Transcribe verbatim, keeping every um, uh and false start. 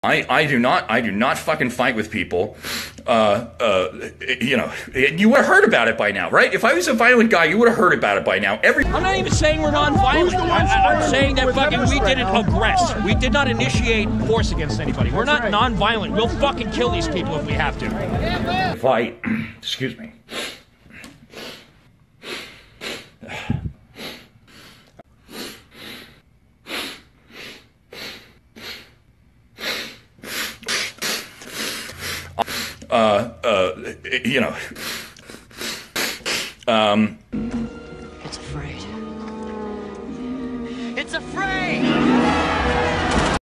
I, I do not I do not fucking fight with people. Uh, uh, you know, you would have heard about it by now, right? If I was a violent guy, you would have heard about it by now. Every I'm not even saying we're non-violent. I, I'm saying that fucking we didn't aggress. We did not initiate force against anybody. We're not non-violent. We'll fucking kill these people if we have to. Fight. Excuse me. Uh, uh, you know, um... It's afraid. It's afraid!